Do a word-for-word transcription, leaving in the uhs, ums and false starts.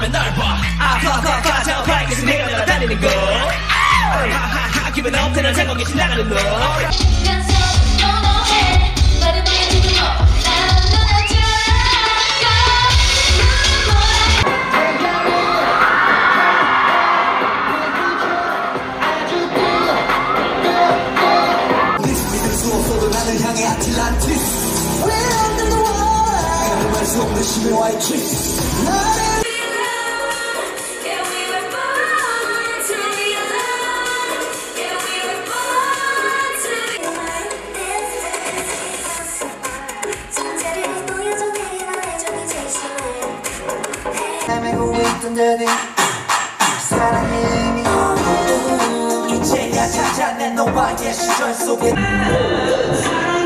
하면 널 봐. 아파파파 저 밝게서 내가 날아다니는 거. 하하하 기분 업되는 제목이 지나가는 너. 나를 향해 아틀란티스 We're under the water 나를 말 수 없는 심해 화이트 나를 Yeah we were born to be alone Yeah we were born to be 존재를 보여줘 내게 말해줘 네 제일 싫어해 헤매고 있던 데니 사랑의 의미 이제야 찾아낸 너와의 시절 속에